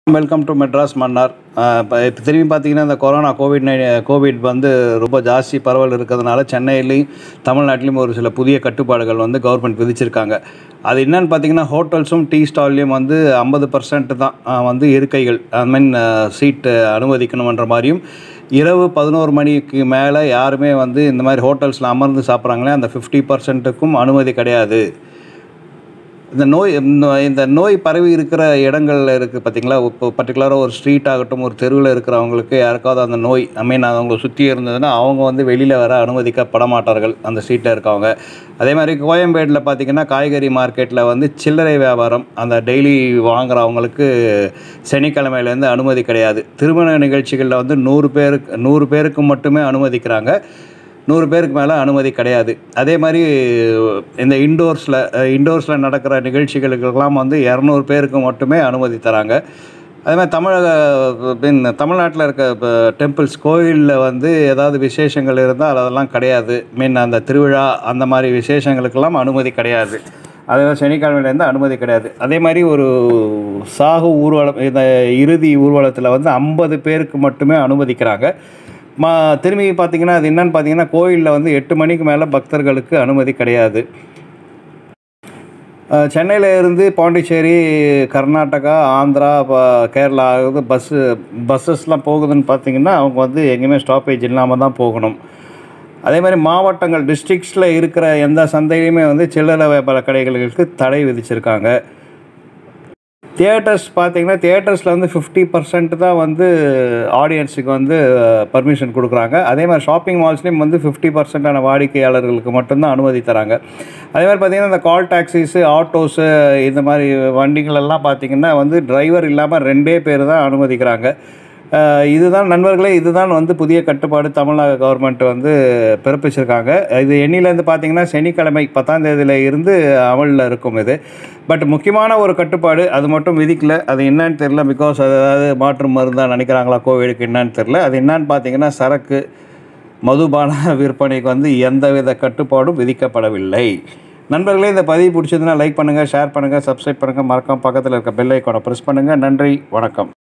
Welcome to Madras Mannar. இப்போ திரும்பி பார்த்தீங்கன்னா இந்த கோவிட் வந்து ரொம்ப ஜாஸ்தி பரவல் இருக்கிறதுனால சென்னையிலையும் தமிழ்நாட்டிலையும் ஒரு சில புதிய கட்டுப்பாடுகள் வந்து கவர்மெண்ட் விதிச்சிருக்காங்க. அது என்னன்னு பார்த்தீங்கன்னா ஹோட்டல்ஸும் டீ ஸ்டால்லையும் வந்து 50% தான் வந்து இருக்கைகள் சீட்டு அனுமதிக்கணுன்ற மாதிரியும், இரவு 11 மணிக்கு மேலே யாருமே வந்து இந்த மாதிரி ஹோட்டல்ஸில் அமர்ந்து சாப்பிட்றாங்களே அந்த 50%க்கும் அனுமதி கிடையாது. இந்த நோய் பரவி இருக்கிற இடங்கள்ல இருக்குது பார்த்தீங்களா, இப்போ பர்டிகுலராக ஒரு ஸ்ட்ரீட் ஆகட்டும், ஒரு தெருவில் இருக்கிறவங்களுக்கு யாருக்காவது அந்த நோய் அவங்கள சுற்றி இருந்ததுன்னா அவங்க வந்து வெளியில் வர அனுமதிக்கப்பட மாட்டார்கள் அந்த ஸ்ட்ரீட்டில் இருக்கவங்க. அதே மாதிரி கோயம்பேடில் பார்த்திங்கன்னா காய்கறி மார்க்கெட்டில் வந்து சில்லறை வியாபாரம் அந்த டெய்லி வாங்குறவங்களுக்கு சனிக்கிழமையிலேருந்து அனுமதி கிடையாது. திருமண நிகழ்ச்சிகளில் வந்து 100 பேருக்கு மட்டுமே அனுமதிக்கிறாங்க, 100 பேருக்கு மேலே அனுமதி கிடையாது. அதே மாதிரி இந்த இண்டோர்ஸில் நடக்கிற நிகழ்ச்சிகளுக்கெல்லாம் வந்து 200 பேருக்கு மட்டுமே அனுமதி தராங்க. அதே மாதிரி தமிழ்நாட்டில் இருக்க இப்போ டெம்பிள்ஸ் கோயிலில் வந்து ஏதாவது விசேஷங்கள் இருந்தால் அதெல்லாம் கிடையாது. அந்த திருவிழா அந்த மாதிரி விசேஷங்களுக்கெல்லாம் அனுமதி கிடையாது. அதனால் சனிக்கிழமையிலேருந்து அனுமதி கிடையாது. அதே மாதிரி ஒரு சாகு ஊர்வலம், இந்த இறுதி ஊர்வலத்தில் வந்து 50 பேருக்கு மட்டுமே அனுமதிக்கிறாங்க. திரும்பி பார்த்திங்கன்னா அது என்னன்னு பார்த்தீங்கன்னா கோயிலில் வந்து 8 மணிக்கு மேலே பக்தர்களுக்கு அனுமதி கிடையாது. சென்னையில் இருந்து பாண்டிச்சேரி, கர்நாடகா, ஆந்திரா, கேரளா பஸ்ஸஸ்லாம் போகுதுன்னு பார்த்திங்கன்னா அவங்க வந்து எங்கேயுமே ஸ்டாப்பேஜ் இல்லாமல் தான் போகணும். அதே மாதிரி மாவட்டங்கள் டிஸ்ட்ரிக்ஸில் இருக்கிற எந்த சந்தையிலையுமே வந்து சில்லறை வியாபார கடைகளுக்கு தடை விதிச்சிருக்காங்க. தியேட்டர்ஸ் பார்த்திங்கன்னா தியேட்டர்ஸில் வந்து 50% தான் வந்து ஆடியன்ஸுக்கு வந்து பர்மிஷன் கொடுக்குறாங்க. அதே மாதிரி ஷாப்பிங் மால்ஸ்லேயும் வந்து 50% வாடிக்கையாளர்களுக்கு மட்டும்தான் அனுமதி தராங்க. அதே மாதிரி பார்த்திங்கன்னா இந்த கால் டாக்ஸிஸு, ஆட்டோஸு, இந்த மாதிரி வண்டிகளெல்லாம் பார்த்திங்கன்னா வந்து டிரைவர் இல்லாமல் 2 பேர் தான் அனுமதிக்கிறாங்க. இதுதான் நண்பர்களே, இதுதான் வந்து புதிய கட்டுப்பாடு தமிழ்நாடு கவர்மெண்ட் வந்து பிறப்பிச்சிருக்காங்க. இது எண்ணிலேருந்து பார்த்திங்கன்னா சனிக்கிழமை 10ஆம் தேதியில் இருந்து அமலில் இருக்கும் இது. பட் முக்கியமான ஒரு கட்டுப்பாடு அது மட்டும் விதிக்கல. அது என்னன்னு தெரில. பிகாஸ் அதாவது மாற்று மருந்தாக நினைக்கிறாங்களா கோவிடுக்கு என்னன்னு தெரில. அது என்னன்னு பார்த்திங்கன்னா சரக்கு மதுபான விற்பனைக்கு வந்து எந்தவித கட்டுப்பாடும் விதிக்கப்படவில்லை. நண்பர்களே, இந்த பதிவு பிடிச்சதுன்னா லைக் பண்ணுங்கள், ஷேர் பண்ணுங்கள், சப்ஸ்கிரைப் பண்ணுங்கள், மறக்காம பக்கத்தில் இருக்க பெல் ஐக்கானை ப்ரெஸ் பண்ணுங்கள். நன்றி, வணக்கம்.